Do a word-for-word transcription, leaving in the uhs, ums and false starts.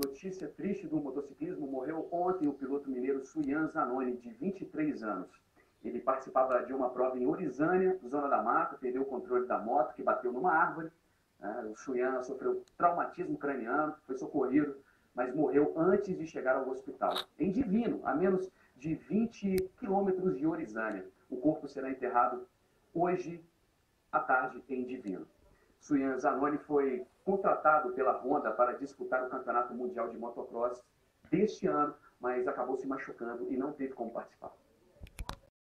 Notícia triste do motociclismo: morreu ontem o piloto mineiro Suyan Zanoni, de vinte e três anos. Ele participava de uma prova em Orizânia, zona da mata, perdeu o controle da moto, que bateu numa árvore. O Suyan sofreu traumatismo craniano, foi socorrido, mas morreu antes de chegar ao hospital. Em Divino, a menos de vinte quilômetros de Orizânia. O corpo será enterrado hoje à tarde em Divino. Suyan Zanoni foi contratado pela Honda para disputar o Campeonato Mundial de Motocross deste ano, mas acabou se machucando e não teve como participar.